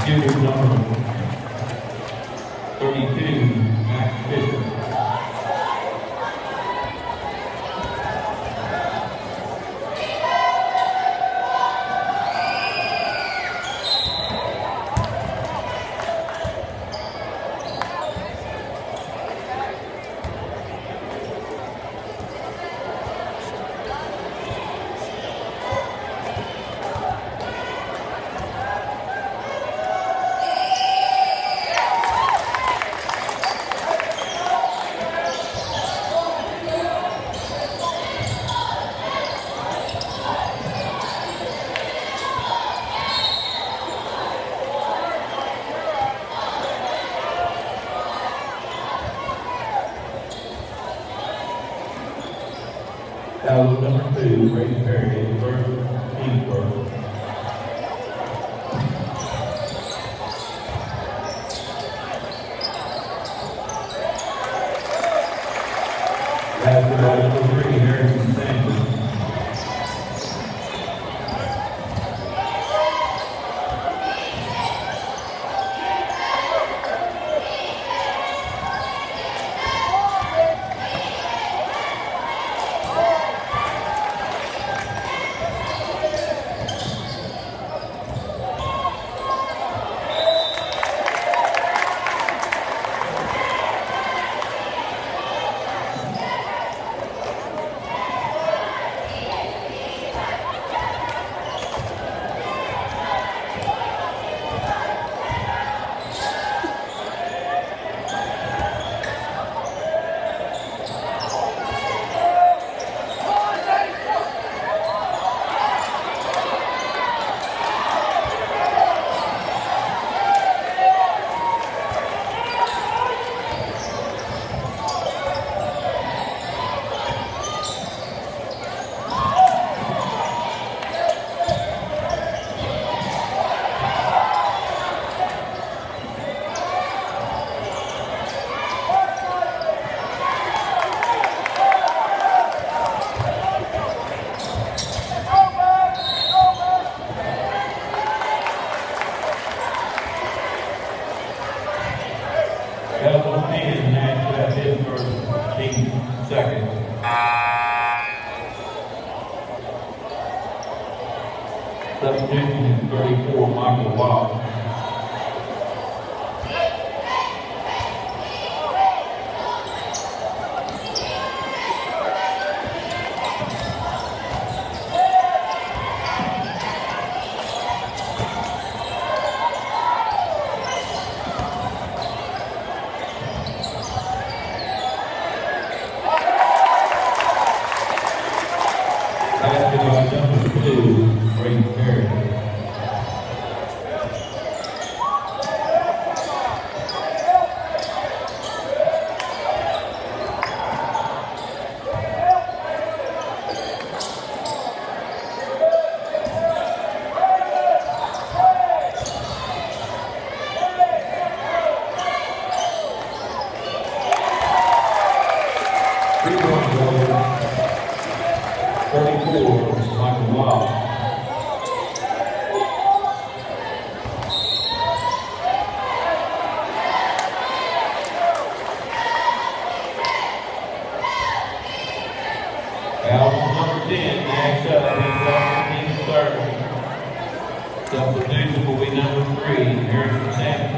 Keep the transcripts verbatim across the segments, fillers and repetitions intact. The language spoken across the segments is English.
Junior number thirty-two, Max Fisher. Foul number two, Brady Perry, first team first. Basketball number three, Harrison Sanders. Substitution thirty-four, Michael Watt. Basketball number two, Brady Perry. thirty-four, Michael Watt. Foul number ten, next up, is team third. Substitution will be number three, Harrison Sanders.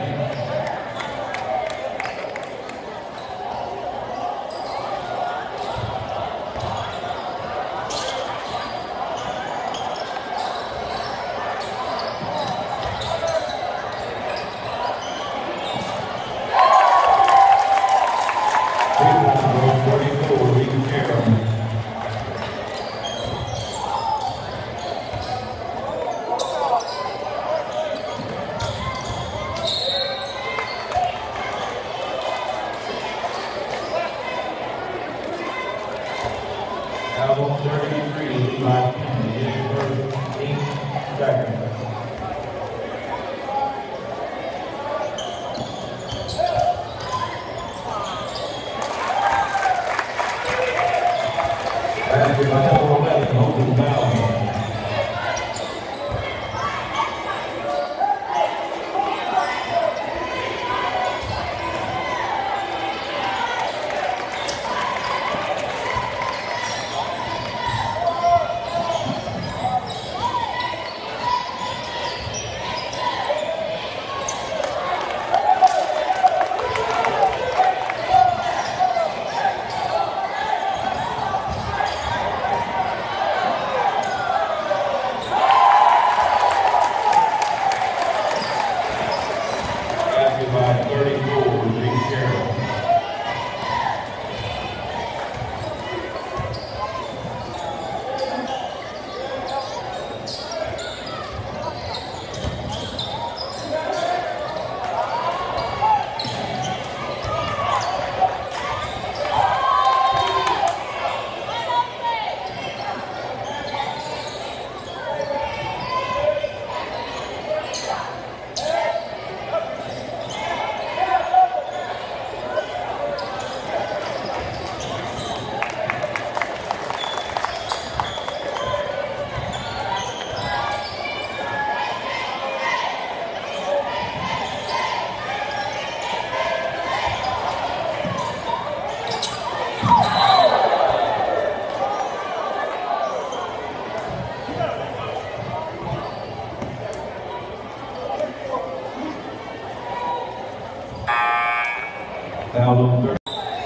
Album thirty-three, Eli Kennedy, first, eight seconds. Basketball eleven, open foul. Foul on third.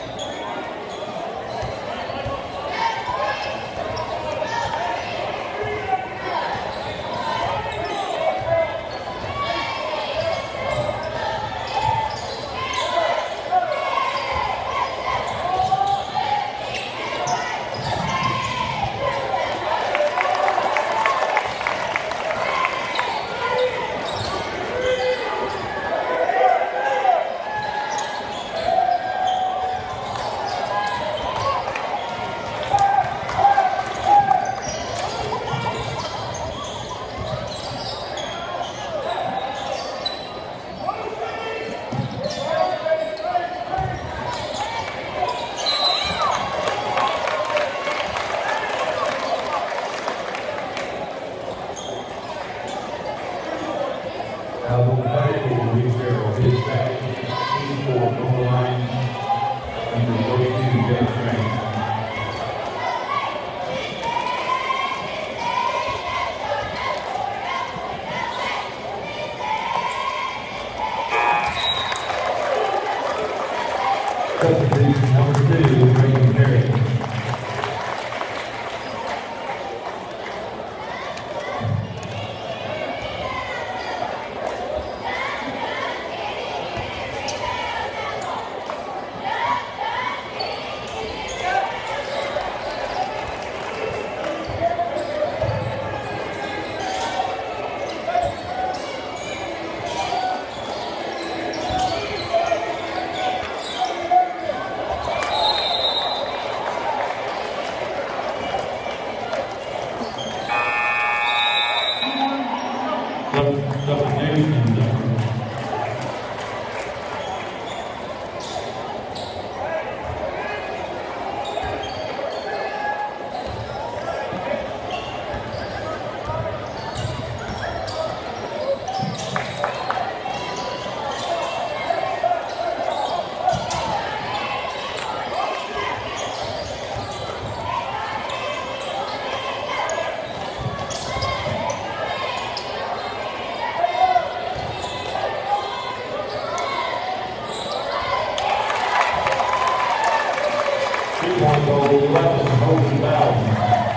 Substitution number two, Grayson Perry. One goal, eleven, Hogan Bowden.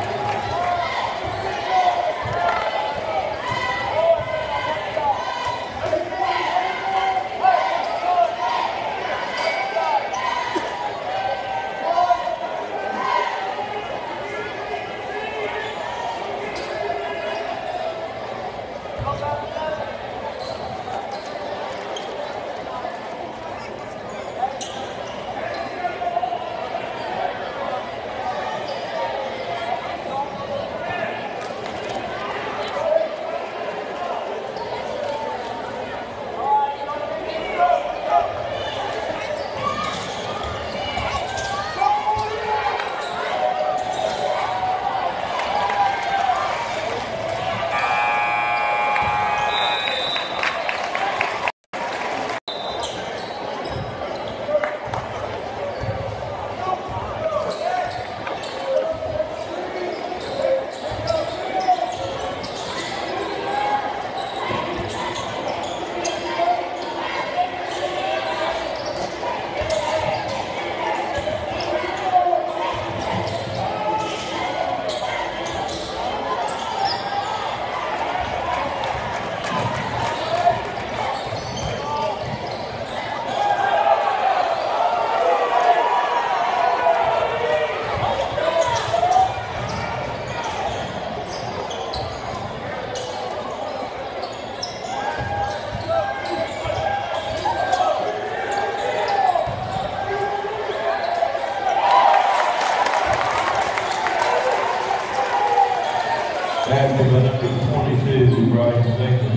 Back to the number twenty-two, Brian Sexton.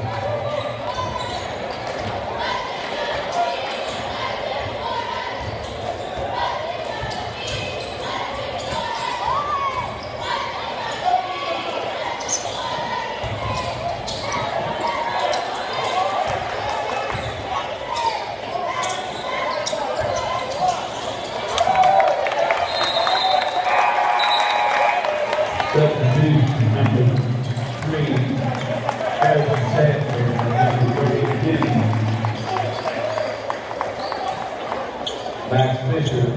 Substitution number three, Harrison Sandler, number thirty-two. Fisher.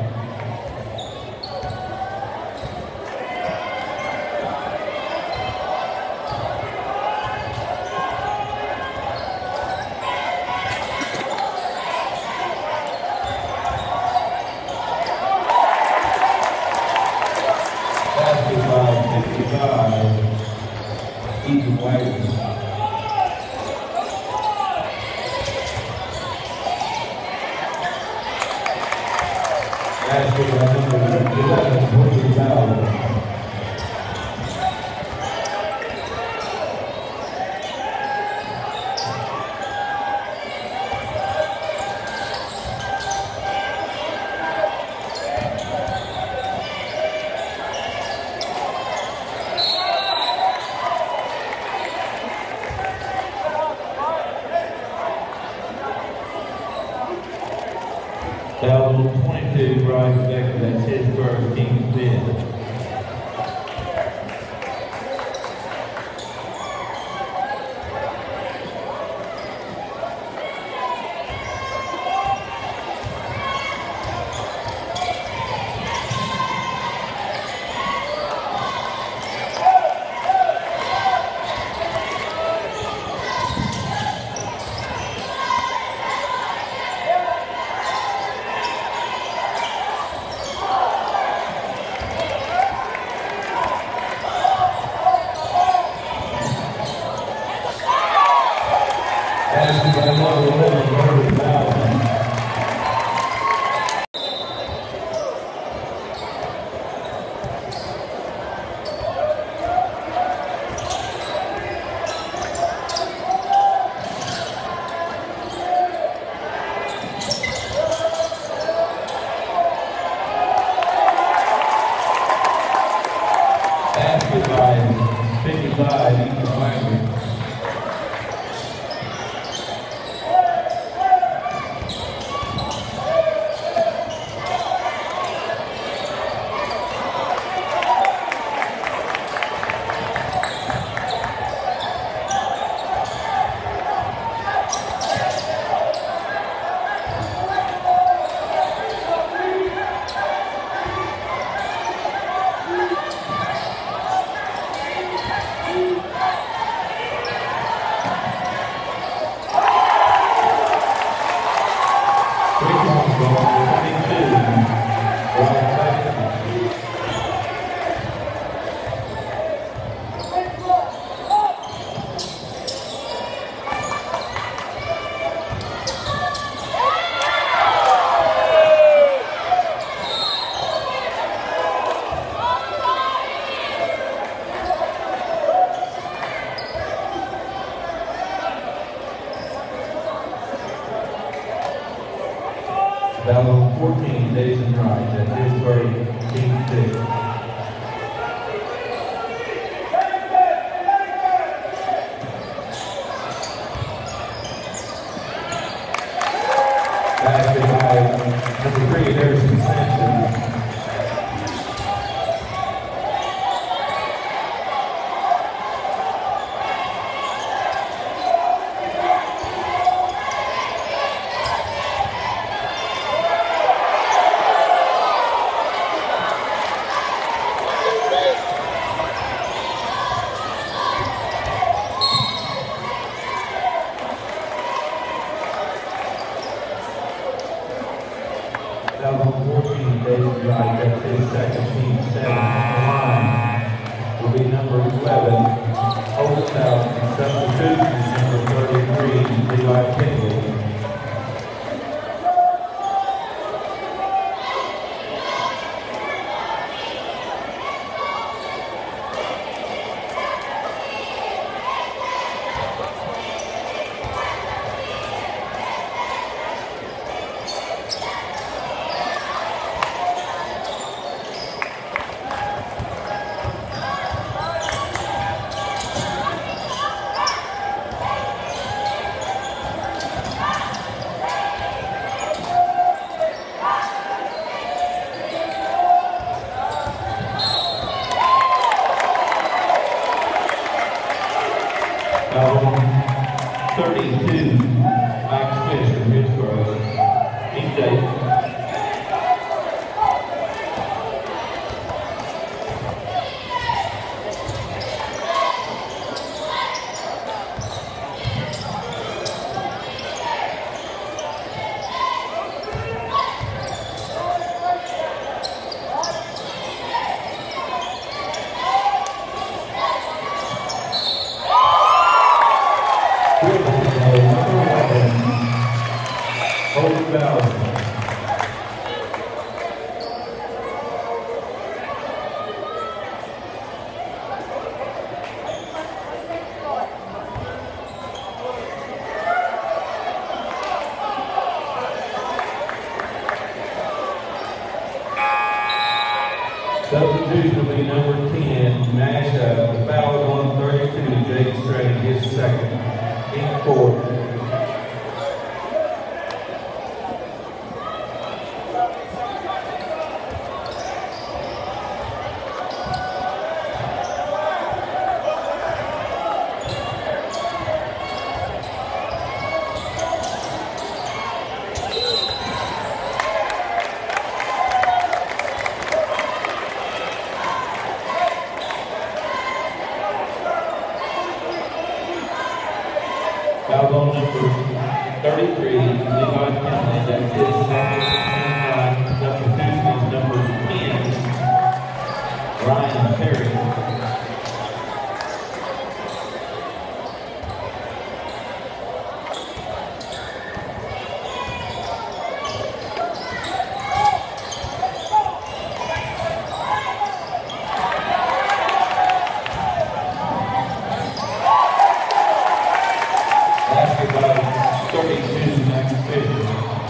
Foul twenty-two, Bryce Becker, that's his first, team fifth. Foul fourteen, Jason Wright, that's his first, team six. Basket by number three, Harrison Sampson. fourteen, David Wright, that's his second, team seven. On the line will be number eleven, Old substitution, number thirty-three, Levi Kinley. thirty-two, Max Fisher, Pittsburgh. He's safe. thousand. Substitution will be number ten, Masha. The foul is on thirty-two, Jake Stratton, his second. Eight four. Foul on number thirty-three, Levi Kennedy, that's his second. And uh, substitution is number ten, Ryan Perry. thirty-two, Max Fisher.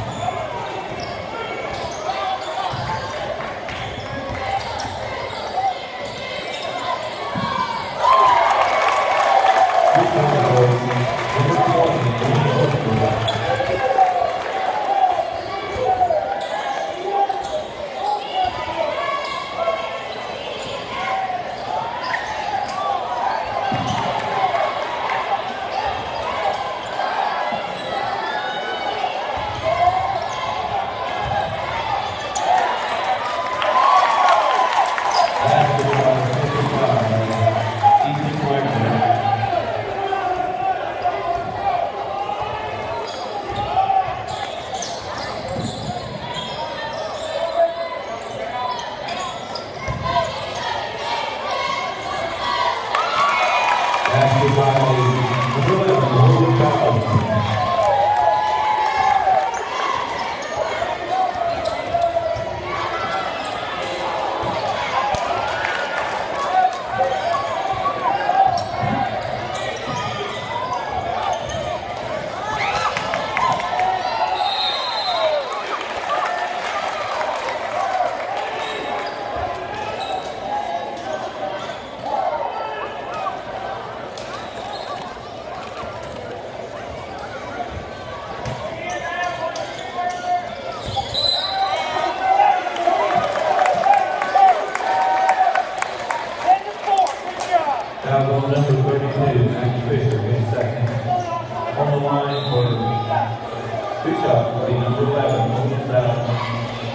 Foul on number thirty-two, Max Fisher, his second. On the line for two shots will be number eleven, William Bell.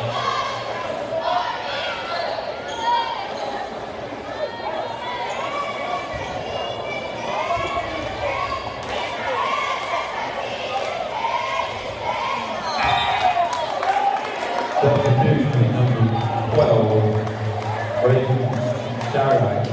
Substitution number twelve, Brayden Starlight.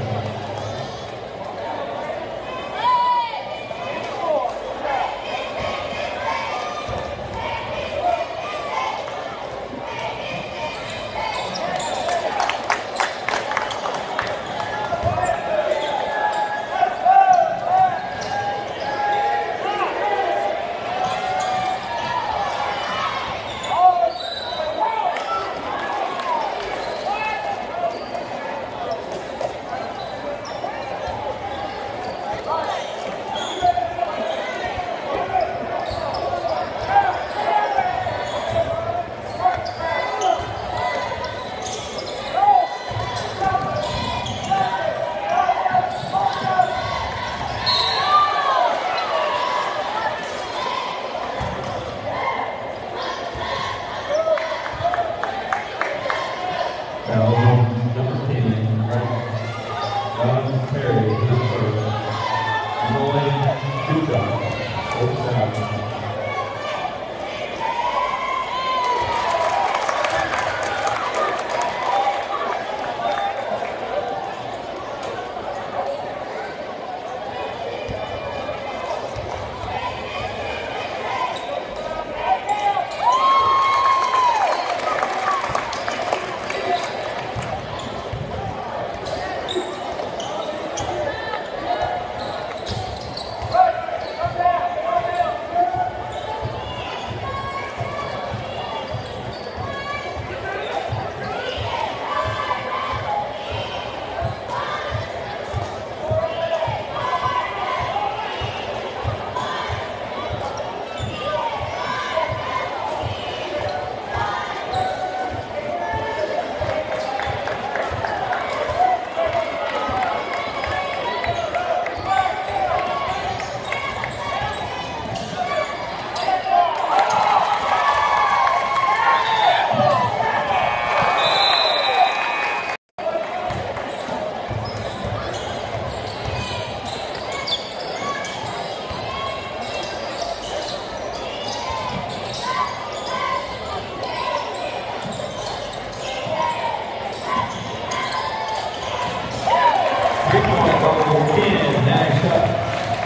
Three-point goal, ten, Nash up.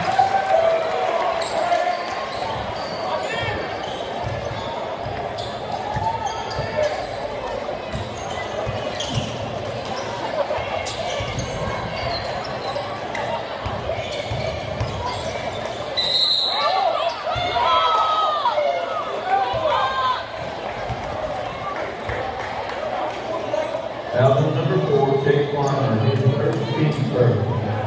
Foul number four, Chase Warner, his first team first.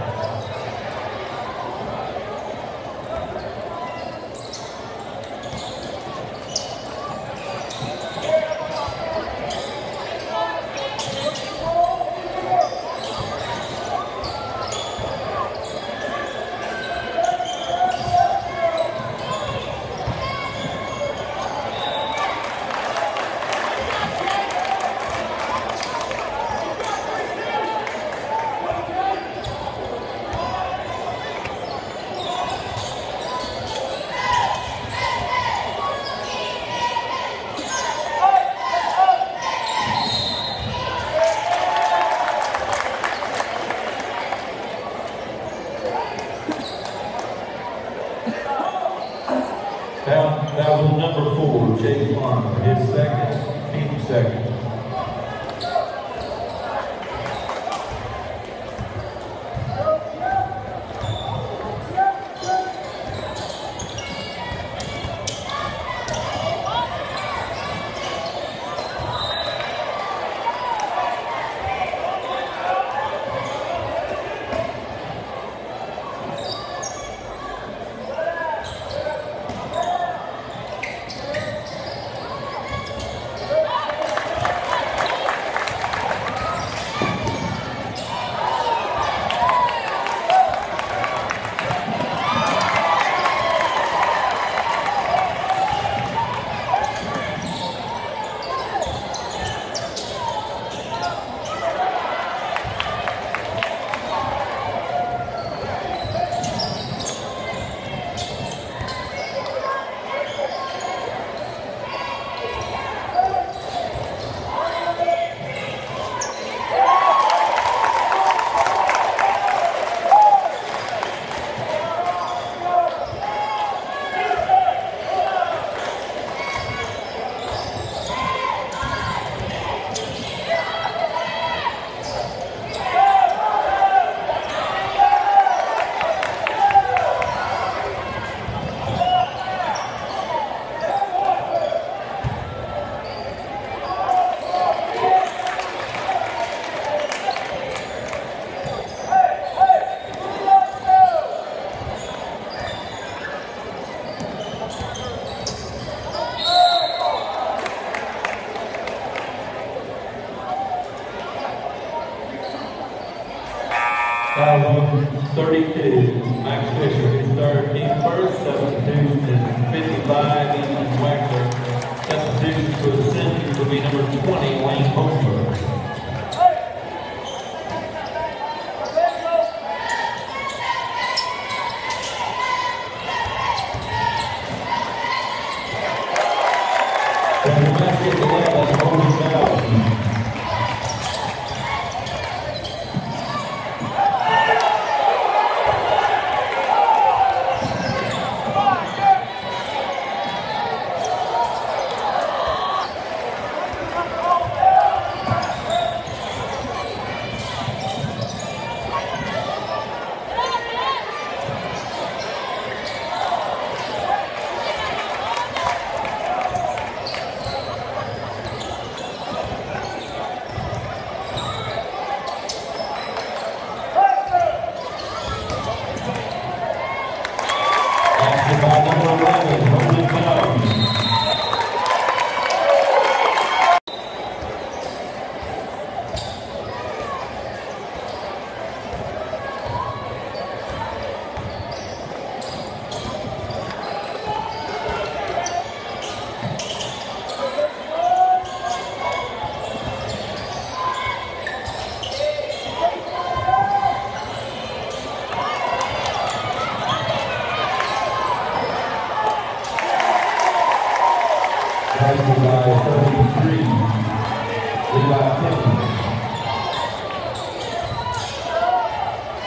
Foul, foul number four, Chase Warner, his second, team second. Foul thirty-two, Max Fisher, his third, team first, substitution is fifty-five, Ethan Waxer. Substitution for the Century will be number twenty, Wayne Holmberg. From the basket eleven, Holmberg foul. thirty-three, Levi Pittman.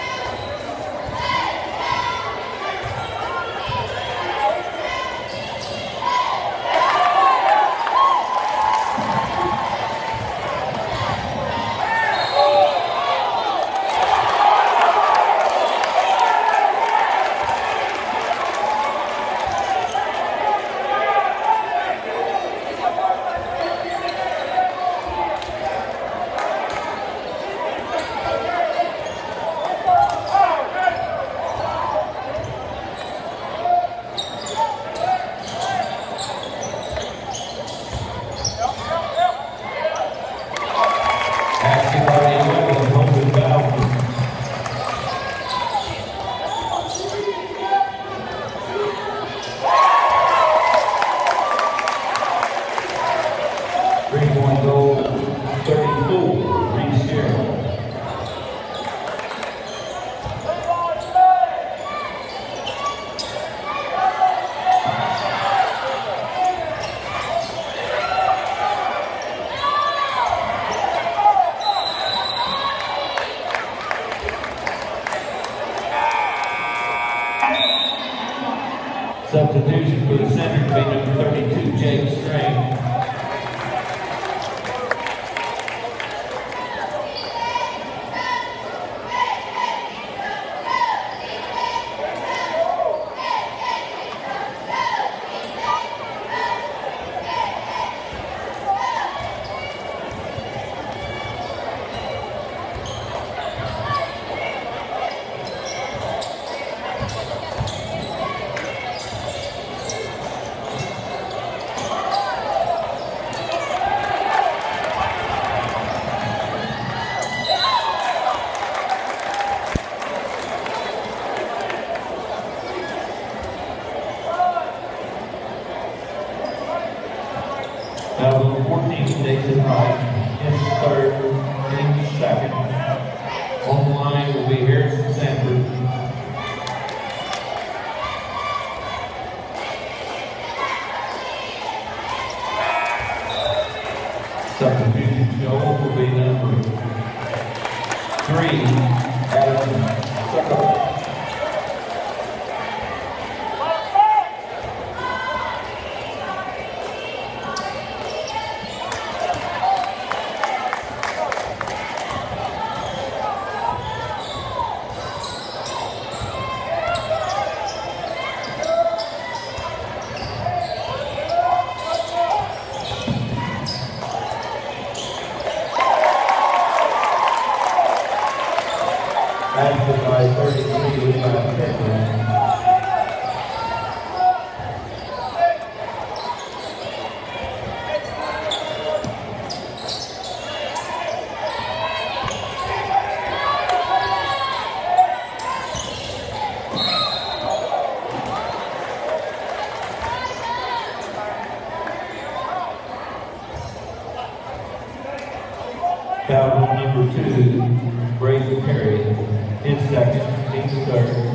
Substitution for the center to be number thirty-two, James Strange. Now, number fourteen, Jason Wright, in third, in second. On the line will be Harrison Sanford. Substitution Shoals will be number three, Adam Sucker. After by thirty-three, by ten. Foul number two, Brady Perry, in second, team third.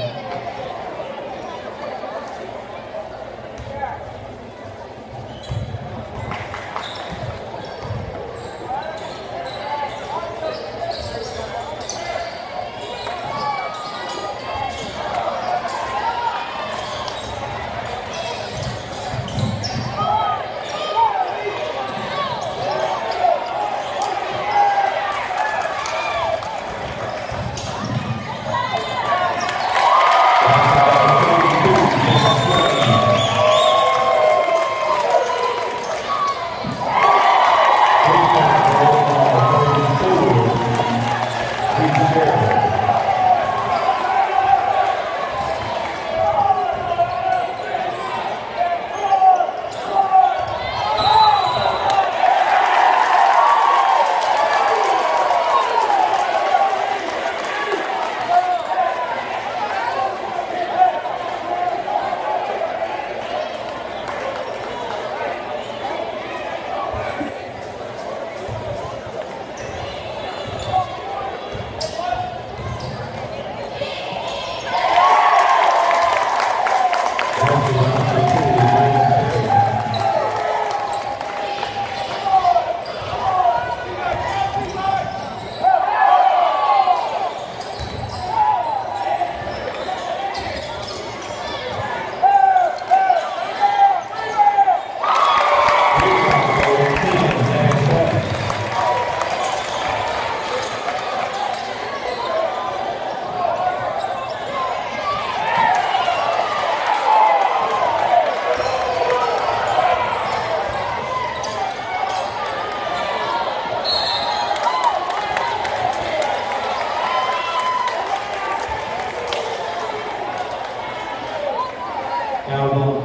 Now,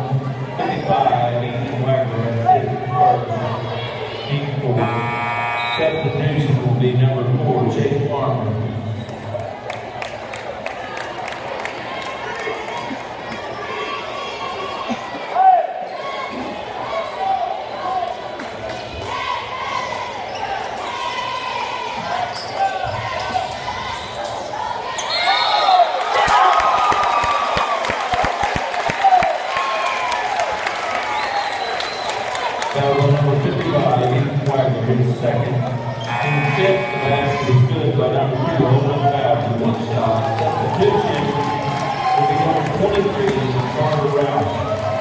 fifty-five, Ethan Wagner, team four. Substitution will be number four, Chase Farmer. Foul number fifty-five, Ethan Wagner is second. In fifth, the basket is good by number two, Owen Foul, one shot. Substitution will be number twenty-three, Carter Rouse.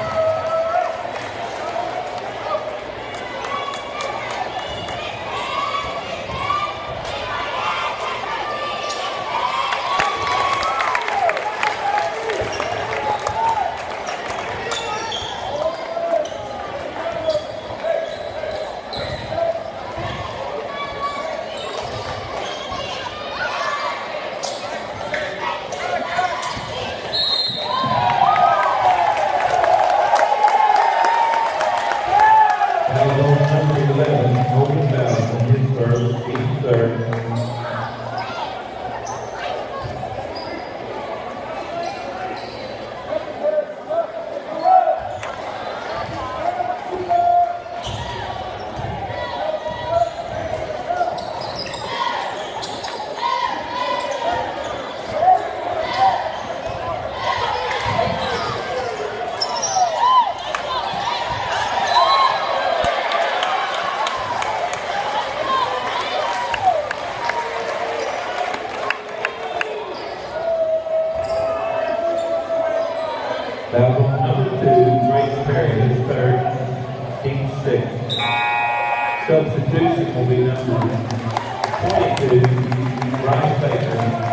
Foul number two, Grace Perry, his third, team six. Substitution will be number twenty-two, Ryan Baker.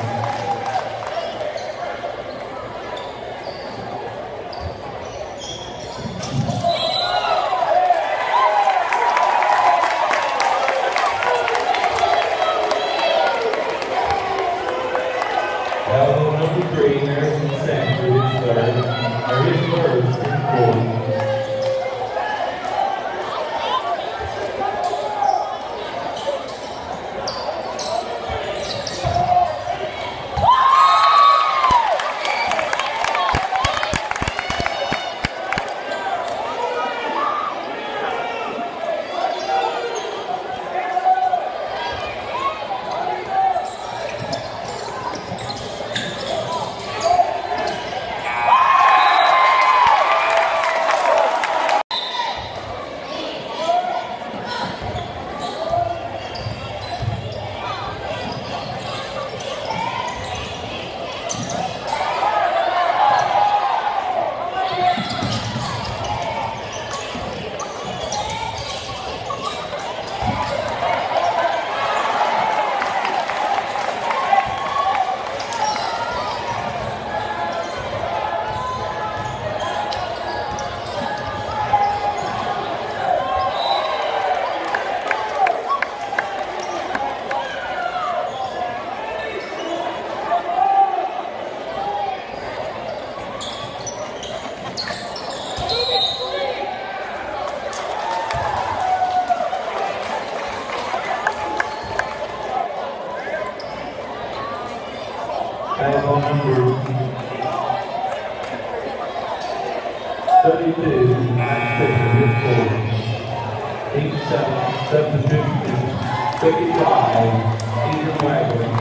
Foul number three, Harrison Sanford, his third. Or his first, his fourth. Foul number thirty-two, Max Fisher, his fourth. Team seven, substitution, fifty-five, Ethan Wagner.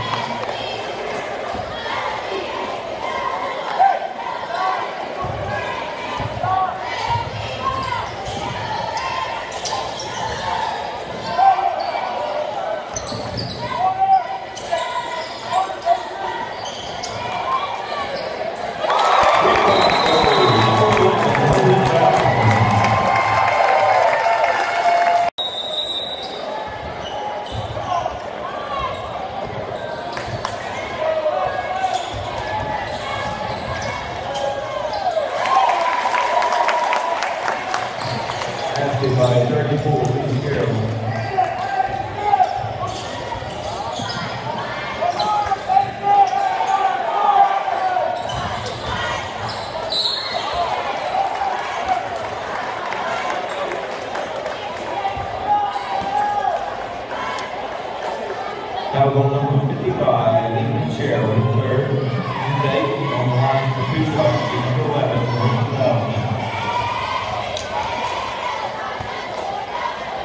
By thirty-four, Lee Carroll. Foul number fifty-five, Lee Carroll, third. Dave on the line for two shots, number eleven, North Dallas.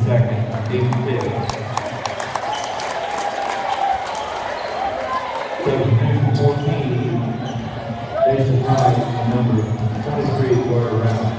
second, team six. Substitution fourteen, Jason Wright, number twenty-three, quarter round.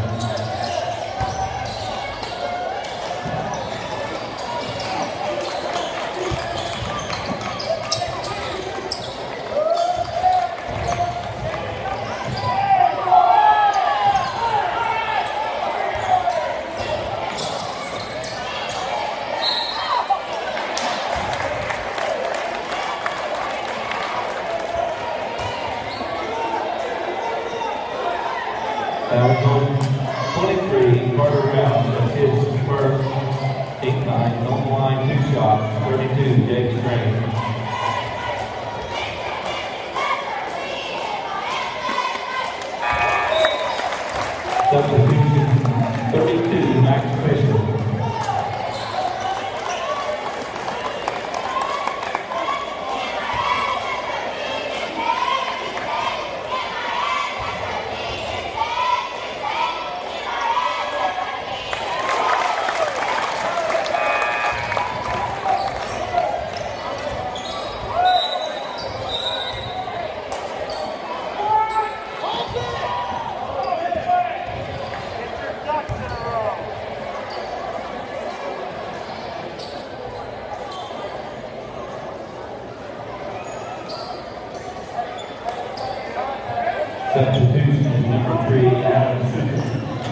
twenty-three, Carter Rouse, that's his first eight nine, on the line, two shots, thirty-two, Jake Strange. Substitution thirty-two, Max Fisher. Substitution number three, Adam Suter.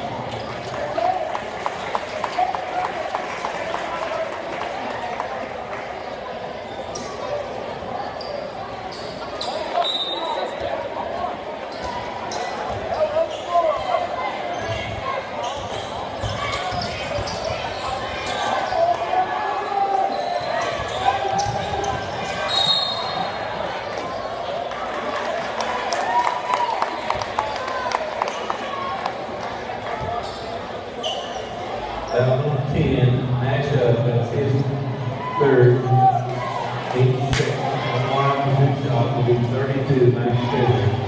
Number ten, matchup, that's his third, eight six, on line, two shot, will be thirty-two, Max Fisher.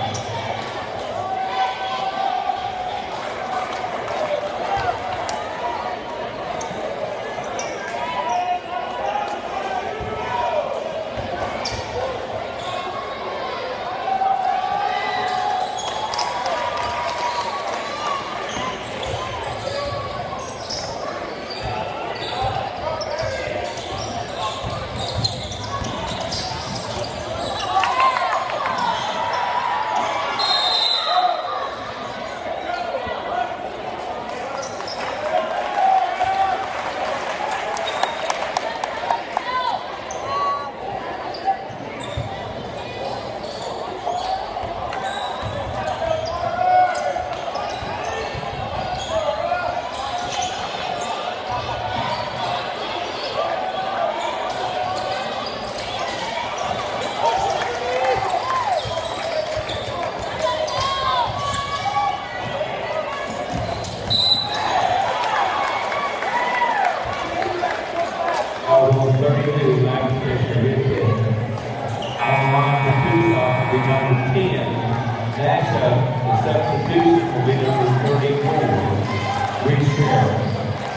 thirty-two, Max Fisher, hit hit. On line for two shots will be number ten. Next up, the substitution will be number thirty-four, Reese Shaols.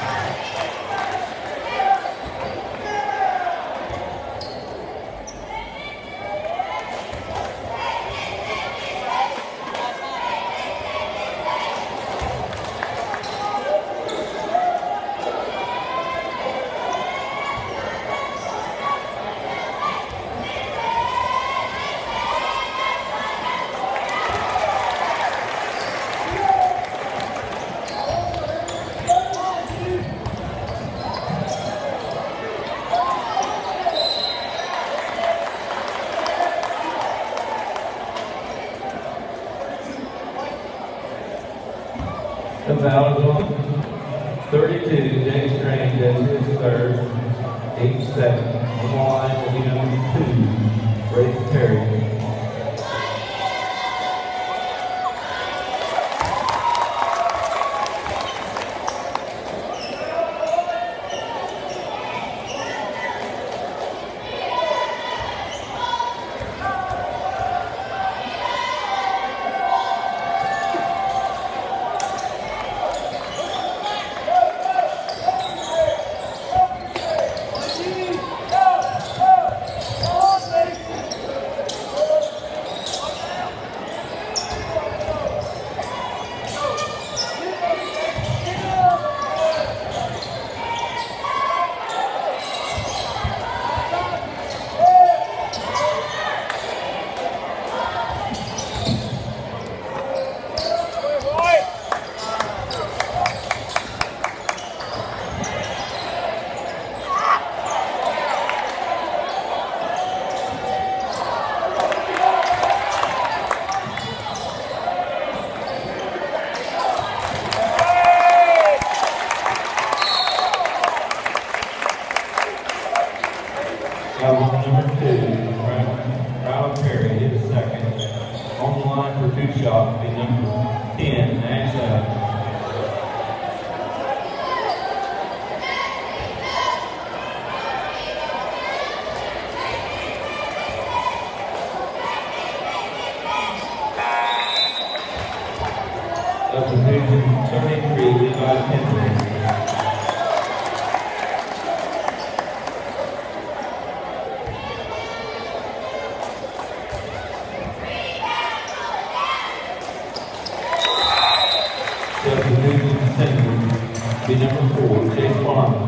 The foul is on thirty-two, Jake Strange, that's his third, eight seven. On the line will be number two, Ray Perry. Foul number two, Rylan Perry hit second. On the line for two shots will be number ten, Max Up. Substitution thirty-three, Levi Henry. Substitution center, be number four, Chase Farmer.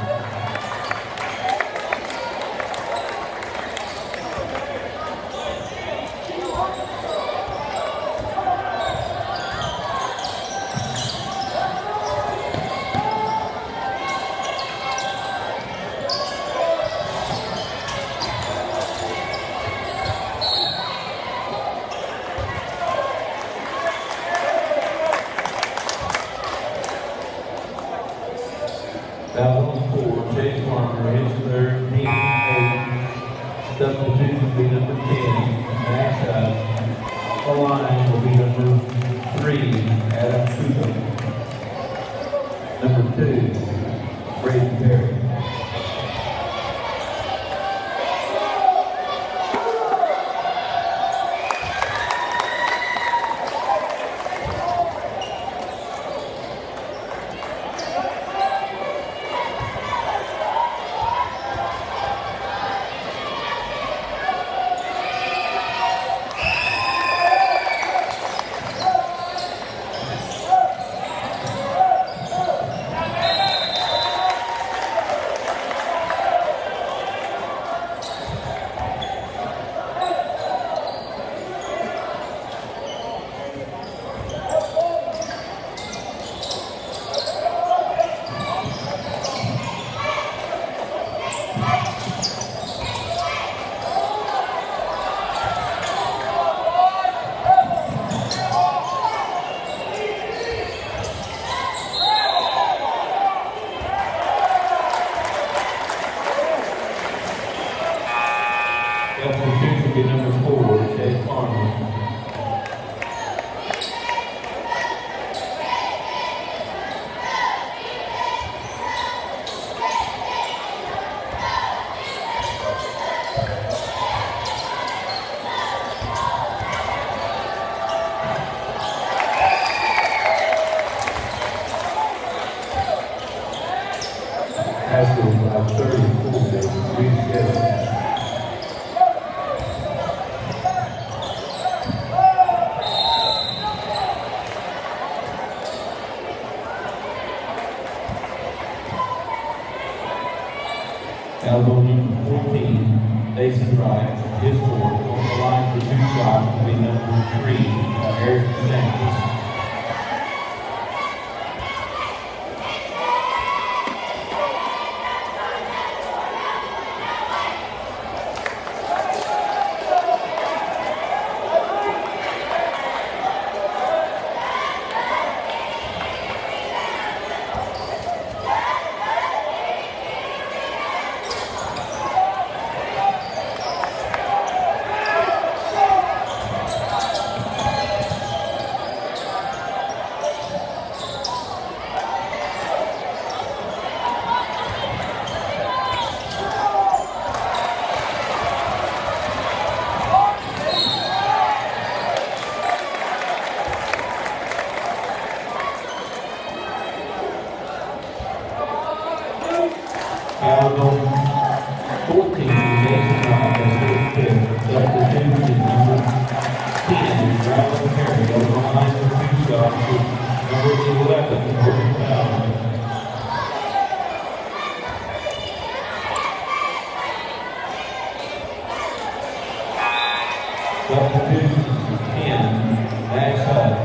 Foul on four, Chase Farmer hits third, team eight. Substitution will be number ten, Max Up. The line will be number three, Adam Sugo. Number two, Braden Perry. Substitution will be number four, Chase Farmer. After about thirty-four days, rescheduled. Elbow number fourteen, Mason Wright, his fourth. On the line for two shots will be number three, Eric Sanchez. Foul fourteen, Mason Wright, that's his fifth. Substitution is number ten, Rylan Perry. On the line for two shots with number eleven, Jordan Fowler. Substitution ten, Max Hutt.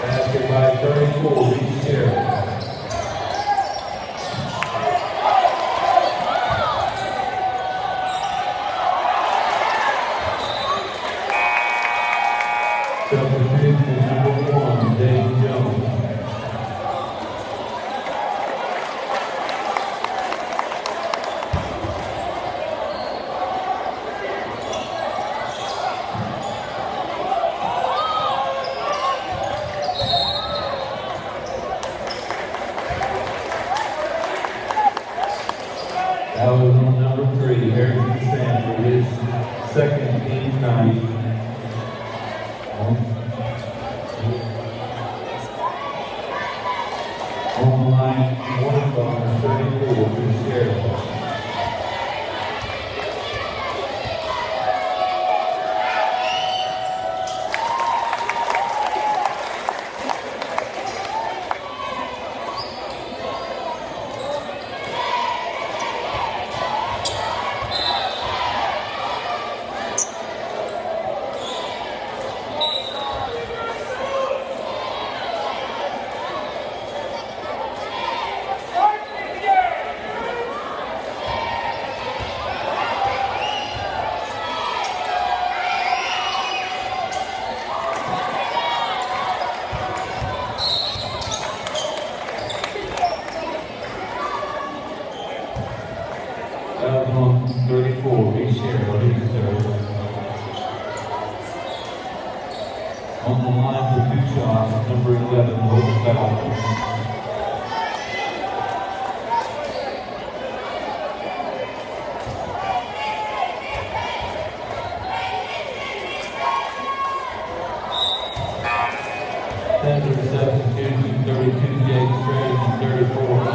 Basket by thirty-four, Reese Terry. Substitution number one, Dave Jones. That was on number three, Harrison Sam, for his second team night. On the line, one ball, thirty-four, Chris Carroll. That was on thirty-four, Reese Terry, his third. On the line for two shots, number eleven, Will Bell. Center substitution, thirty-two, Jake Stratton, thirty-four.